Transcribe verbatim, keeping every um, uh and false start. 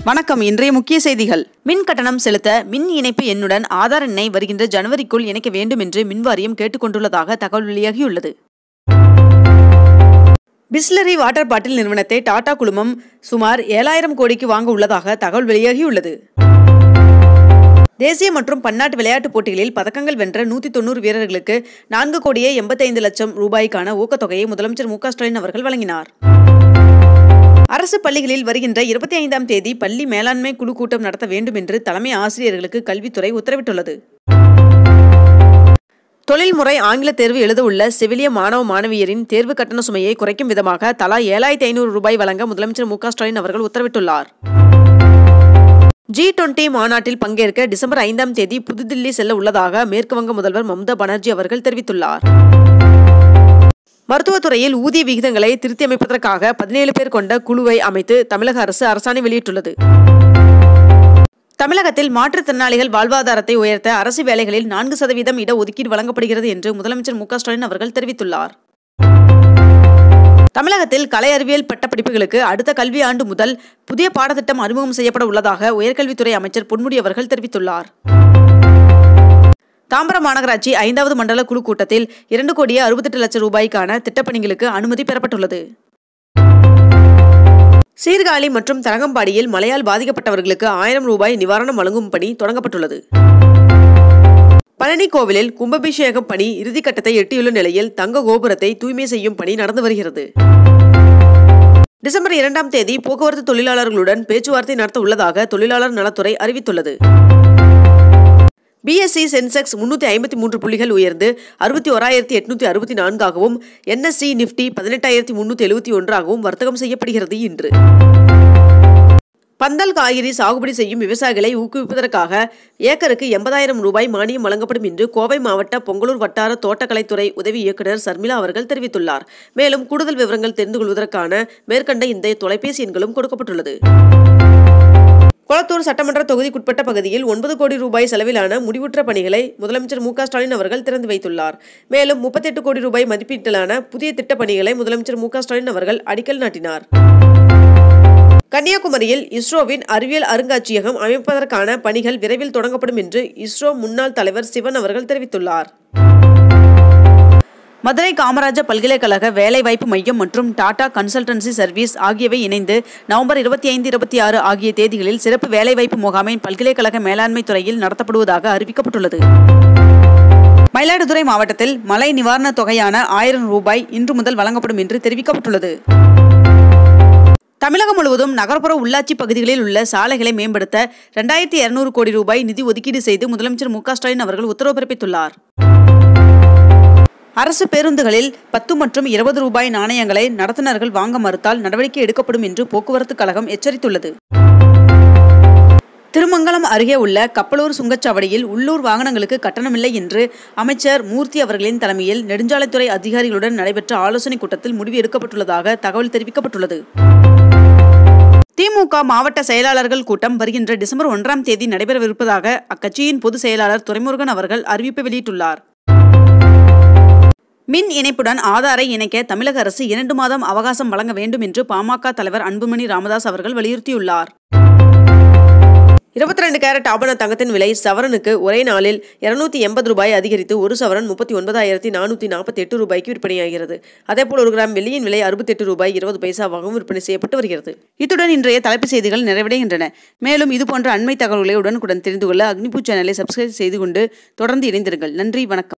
வணக்கம். இன்றைய முக்கிய செய்திகள். மின் கட்டணம் செலுத்த மின் இணைப்பு எண்ணுடன் ஆதார் எண்ணை வருகின்ற ஜனவரிக்குள் இணைக்க வேண்டும் என்று மின்வாரியம் கேட்டுக்கொண்டுள்ளதாக தகவல் வெளியாகியுள்ளது. பிஸ்லரி வாட்டர் பாட்டில் நிறுவனத்தை டாடா குழுமம் சுமார் ஏழாயிரம் கோடிக்கு வாங்க உள்ளதாக தகவல் வெளியாகியுள்ளது. தேசிய மற்றும் பன்னாட்டு விளையாட்டுப் போட்டிகளில் பதக்கங்கள் வென்ற நூத்தி தொண்ணூறு வீரர்களுக்கு நான்கு கோடியே எண்பத்தி ஐந்து லட்சம் ரூபாய்க்கான ஊக்கத்தொகையை முதலமைச்சர் மு க ஸ்டாலின் அவர்கள் வழங்கினார். அரசு பள்ளிகளில் வருகின்ற இருபத்தி ஐந்தாம் தேதி பள்ளி மேலாண்மை குழு கூட்டம் நடத்த வேண்டும் என்று தலைமை ஆசிரியர்களுக்கு கல்வித்துறை உத்தரவிட்டுள்ளது. தொழில்முறை ஆங்கில தேர்வு எழுத உள்ள செவிலிய மாணவ மாணவியரின் தேர்வு கட்டண சுமையை குறைக்கும் விதமாக தலா ஏழாயிரத்தி ஐநூறு ரூபாய் வழங்க முதலமைச்சர் மு க ஸ்டாலின் அவர்கள் உத்தரவிட்டுள்ளார். ஜி டுவெண்டி மாநாட்டில் பங்கேற்க டிசம்பர் ஐந்தாம் தேதி புதுதில்லி செல்ல உள்ளதாக மேற்குவங்க முதல்வர் மம்தா பானர்ஜி அவர்கள் தெரிவித்துள்ளார். மருத்துவத்துறையில் ஊதிய விகிதங்களை திருத்தி அமைப்பதற்காக பதினேழு பேர் கொண்ட குழுவை அமைத்து தமிழக அரசு அரசாணை வெளியிட்டுள்ளது. தமிழகத்தில் மாற்றுத்திறனாளிகள் வாழ்வாதாரத்தை உயர்த்த அரசு வேலைகளில் நான்கு சதவீதம் இட ஒதுக்கீடு வழங்கப்படுகிறது என்று முதலமைச்சர் மு க ஸ்டாலின் அவர்கள் தெரிவித்துள்ளார். தமிழகத்தில் கலை அறிவியல் பட்டப்படிப்புகளுக்கு அடுத்த கல்வி ஆண்டு முதல் புதிய பாடத்திட்டம் அறிமுகம் செய்யப்பட உள்ளதாக உயர்கல்வித்துறை அமைச்சர் பொன்முடி அவர்கள் தெரிவித்துள்ளார். தாம்பரம் மாநகராட்சி ஐந்தாவது மண்டல குழு கூட்டத்தில் இரண்டு கோடியே அறுபத்தெட்டு லட்சம் ரூபாய்க்கான திட்டப்பணிகளுக்கு அனுமதி பெறப்பட்டுள்ளது. சீர்காழி மற்றும் தரங்கம்பாடியில் மழையால் பாதிக்கப்பட்டவர்களுக்கு ஆயிரம் ரூபாய் நிவாரணம் வழங்கும் பணி தொடங்கப்பட்டுள்ளது. பழனி கோவிலில் கும்பாபிஷேகம் பணி இறுதிக்கட்டத்தை எட்டியுள்ள நிலையில் தங்க கோபுரத்தை தூய்மை செய்யும் பணி நடந்து வருகிறது. டிசம்பர் இரண்டாம் தேதி போக்குவரத்து தொழிலாளர்களுடன் பேச்சுவார்த்தை நடத்த உள்ளதாக தொழிலாளர் நலத்துறை அறிவித்துள்ளது. பிஎஸ்சி சென்செக்ஸ் முன்னூத்தி ஐம்பத்தி மூன்று புள்ளிகள் உயர்ந்து அறுபத்தி ஓராயிரத்தி எட்நூத்தி அறுபத்தி நான்காகவும் என்எஸ்சி நிப்டி பதினெட்டாயிரத்தி முன்னூத்தி எழுபத்தி ஒன்றாகவும் வர்த்தகம் செய்யப்படுகிறது. இன்று பந்தல் காய்கறி சாகுபடி செய்யும் விவசாயிகளை ஊக்குவிப்பதற்காக ஏக்கருக்கு எண்பதாயிரம் ரூபாய் மானியம் வழங்கப்படும் என்று கோவை மாவட்ட பொங்கலூர் வட்டார தோட்டக்கலைத்துறை உதவி இயக்குநர் சர்மிளா அவர்கள் தெரிவித்துள்ளார். மேலும் கூடுதல் விவரங்கள் தெரிந்து கொள்வதற்கான மேற்கண்ட இந்த தொலைபேசி எண்களும் கொடுக்கப்பட்டுள்ளது. கொளத்தூர் சட்டமன்ற தொகுதிக்குட்பட்ட பகுதியில் ஒன்பது கோடி ரூபாய் செலவிலான முடிவுற்ற பணிகளை முதலமைச்சர் மு க ஸ்டாலின் அவர்கள் திறந்து வைத்துள்ளார். மேலும் முப்பத்தி எட்டு கோடி ரூபாய் மதிப்பீட்டிலான புதிய திட்ட பணிகளை முதலமைச்சர் மு க ஸ்டாலின் அவர்கள் அடிக்கல் நாட்டினார். கன்னியாகுமரியில் இஸ்ரோவின் அறிவியல் அருங்காட்சியகம் அமைப்பதற்கான பணிகள் விரைவில் தொடங்கப்படும் என்று இஸ்ரோ முன்னாள் தலைவர் சிவன் அவர்கள் தெரிவித்துள்ளார். மதுரை காமராஜர் பல்கலைக்கழக வேலைவாய்ப்பு மையம் மற்றும் டாடா கன்சல்டன்சி சர்வீஸ் ஆகியவை இணைந்து நவம்பர் இருபத்தி ஐந்து இருபத்தி ஆறு ஆகிய தேதிகளில் சிறப்பு வேலைவாய்ப்பு முகாமை பல்கலைக்கழக மேலாண்மை துறையில் நடத்தப்படுவதாக அறிவிக்கப்பட்டுள்ளது. மயிலாடுதுறை மாவட்டத்தில் மழை நிவாரணத் தொகையான ஆயிரம் ரூபாய் இன்று முதல் வழங்கப்படும் என்று தெரிவிக்கப்பட்டுள்ளது. தமிழகம் முழுவதும் நகர்ப்புற உள்ளாட்சி பகுதிகளில் உள்ள சாலைகளை மேம்படுத்த இரண்டாயிரத்தி இருநூறு கோடி ரூபாய் நிதி ஒதுக்கீடு செய்து முதலமைச்சர் மு க ஸ்டாலின் அவர்கள் உத்தரவு பிறப்பித்துள்ளார். அரசு பேருந்துகளில் பத்து மற்றும் இருபது ரூபாய் நாணயங்களை நடத்துனர்கள் வாங்க மறுத்தால் நடவடிக்கை எடுக்கப்படும் என்று போக்குவரத்து கழகம் எச்சரித்துள்ளது. திருமங்கலம் அருகே உள்ள கப்பலூர் சுங்கச்சாவடியில் உள்ளூர் வாகனங்களுக்கு கட்டணமில்லை என்று அமைச்சர் மூர்த்தி அவர்களின் தலைமையில் நெடுஞ்சாலைத்துறை அதிகாரிகளுடன் நடைபெற்ற ஆலோசனைக் கூட்டத்தில் முடிவு எடுக்கப்பட்டுள்ளதாக தகவல் தெரிவிக்கப்பட்டுள்ளது. திமுக மாவட்ட செயலாளர்கள் கூட்டம் வருகின்ற டிசம்பர் ஒன்றாம் தேதி நடைபெறவிருப்பதாக அக்கட்சியின் பொதுச் செயலாளர் துரைமுருகன் அவர்கள் அறிவிப்பு வெளியிட்டுள்ளார். மின் இணைப்புடன் ஆதாரை இணைக்க தமிழக அரசு இரண்டு மாதம் அவகாசம் வழங்க வேண்டும் என்று பாமக தலைவர் அன்புமணி ராமதாஸ் அவர்கள் வலியுறுத்தியுள்ளார். இருபத்தி ரெண்டு கேரட் ஆபண தங்கத்தின் விலை சவரனுக்கு ஒரே நாளில் இருநூத்தி எண்பது ரூபாய் அதிகரித்து ஒரு சவரன் முப்பத்தி ஒன்பதாயிரத்தி நானூத்தி நாற்பத்தி எட்டு ரூபாய்க்கு விற்பனையாகிறது. அதேபோல் ஒரு கிராம் வெள்ளியின் விலை அறுபத்தி எட்டு ரூபாய் இருபது பைசாவாகவும் விற்பனை செய்யப்பட்டு வருகிறது. இத்துடன் இன்றைய தலைப்புச் செய்திகள் நிறைவடைகின்றன. மேலும் இதுபோன்ற அண்மை தகவல்களை உடனுக்குடன் தெரிந்து கொள்ள அக்னிபூ சேனலை சப்ஸ்கிரைப் செய்து கொண்டு தொடர்ந்து இணைந்திருங்கள். நன்றி, வணக்கம்.